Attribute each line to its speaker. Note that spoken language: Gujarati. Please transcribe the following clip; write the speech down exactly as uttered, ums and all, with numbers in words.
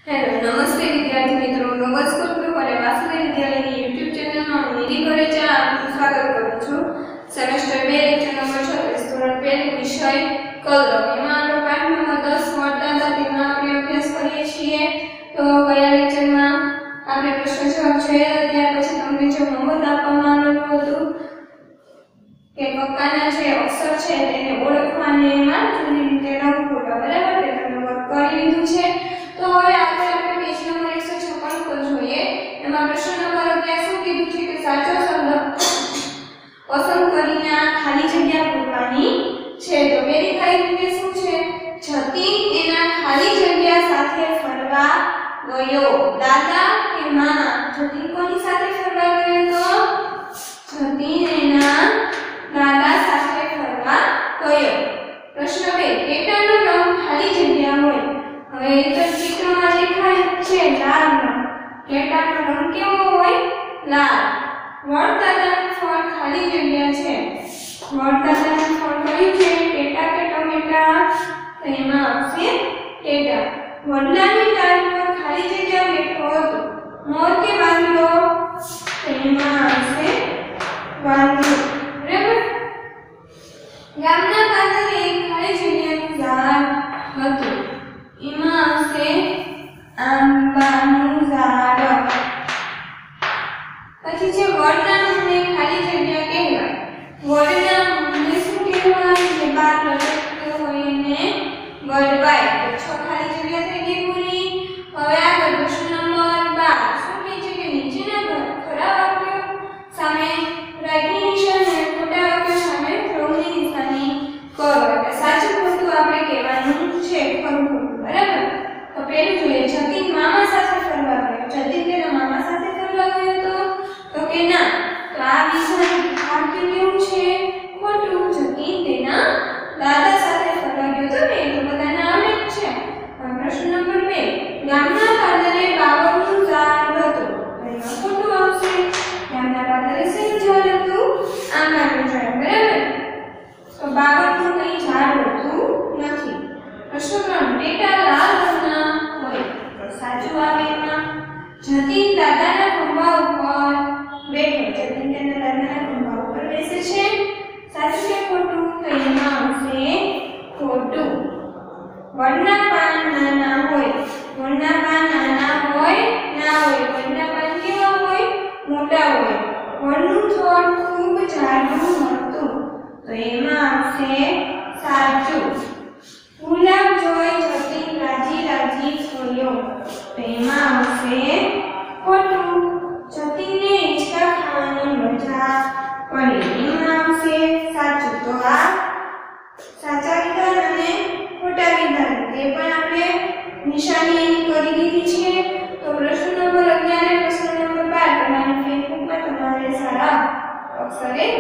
Speaker 1: हेलो नमस्ते विद्यार्थी मित्रों, नवज स्कूल ग्रुप और वासुदेव विद्यालय की यूट्यूब चैनल में मेरी परिचय आपનું સ્વાગત કરું છું। સેમેસ્ટર બે લેક્ચર નંબર છત્રીસ ધોરણ પહેલું વિષય કલરવ એમાં આપણે પાઠ નંબર દસ મળતા હતા તેમાં આપણે અભ્યાસ કરીએ છીએ। તો ગયા લેક્ચરમાં આપણે પ્રશ્ન જવાબ જોયા ત્યાર પછી તમને જે હોમવર્ક આપવામાં આવેલું હતું કે કક્કાના જે અક્ષર છે તેને ઓળખવાને એમાં જુદી રીતે લખવું, બરાબર? તે તમે વર્ક કરી લીધું છે। तो હવે આપણે આપણે પેજ નંબર એકસો છપ્પન પર જોઈએ। એમાં પ્રશ્ન નંબર અગિયાર શું કીધું છે કે સાચો શબ્દ પસંદ કરીને આ ખાલી જગ્યા પૂરવાની છે। તો વેરીફાઈ રીતે શું છે? જતીન એના ખાલી જગ્યા સાથે ફરવા ગયો। દાદા કે મામા? જતીન કોની સાથે ફરવા ગયો? તો જતીન એના દાદા સાથે ફરવા ગયો। પ્રશ્ન બે, ટેટાનો રંગ ખાલી જગ્યા હોય। હવે એ તો ચિત્રમાં દેખાય છે લાલ રંગ। ટેટાનો રંગ કેવો હોય? લાલ। વડદાદાનું ફળ ખાલી જગ્યા છે। વડદાદાનું ફળ કયું છે? ટેટા કે ટમેટા? તો એમાં આવશે ટેટા। વડલાની ડાળી પર ખાલી જગ્યા બેઠો હતો। મોર કે વાંદરો? તો એમાં આવશે વાંદરો, બરાબર? ગામના પાદરે એક ખાલી જગ્યાનું ઝાડ હતું। એમાં આવશે આંબાનું ઝાડ। પછી છે વડના મૂળને ખાલી જગ્યા કહેવાય। વડના મૂળને શું કહેવાય? જે બાર લટકતો હોય એને વડવાય। તો છ ખાલી જગ્યા થઈ ગઈ પૂરી। હવે આગળ પ્રશ્ન નંબર બાર શું કહે છે કે નીચેના ખરા વાક્યો સામે રાઈટની નિશાની અને ખોટા વાક્યો સામે વૃંગની નિશાની કરો। એટલે સાચું ખોટું આપણે કહેવાનું છે, ખરું ખોટું, બરાબર? તો પહેલું જોઈએ, જતીન મામા સાથે ફરવા ગયો। જતીન તેના મામા સાથે ફરવા ગયો તો તો કે ના। તો આ વિધાન વાક્ય કેવું છે? ખોટું। જતીન તેના દાદા સાથે ફરવા ગયો તો ને તો બધાને આવડે જ છે। પ્રશ્ન નંબર બે, ગામના પાદરે બાવળનું ઝાડ હતું। એમાં ખોટું આવશે। ગામના પાદરે શેનું ઝાડ હતું? આંબાનું ઝાડ, બરાબર? તો બાવળનું કઈ ઝાડ હોતું નથી। પ્રશ્ન ત્રણ, ટેટા લાલ રંગના હોય। તો સાચું આવે એમાં। જતીન દાદાના ખંભા ઉપર બેઠો। જતીન તેના દાદાના ખંભા ઉપર બેસે છે। સાચું કે ખોટું? તો એમાં આવશે ખોટું। વડના પાન નાના હોય। વડના પાન નાના હોય ના હોય? વડના પાન કેવા હોય? મોટા હોય। વડનું છોડ ખૂબ ઝાડું હતું। તો એમાં આવશે સાચું। ગુલાબ જોઈ જતીન રાજી રાજી થયો। તો એમાં આવશે ખોટું। જતીનને હિંચકા ખાવાની મજા પડી। એમાં આવશે સાચું। તો આ સાચા વિધાન અને ખોટા વિધાન તે પણ આપણે નિશાની કરી દીધી છે। તો પ્રશ્ન નંબર અગિયાર અને પ્રશ્ન નંબર બાર તમારી ફેસબુકમાં તમારે સારા અક્ષરે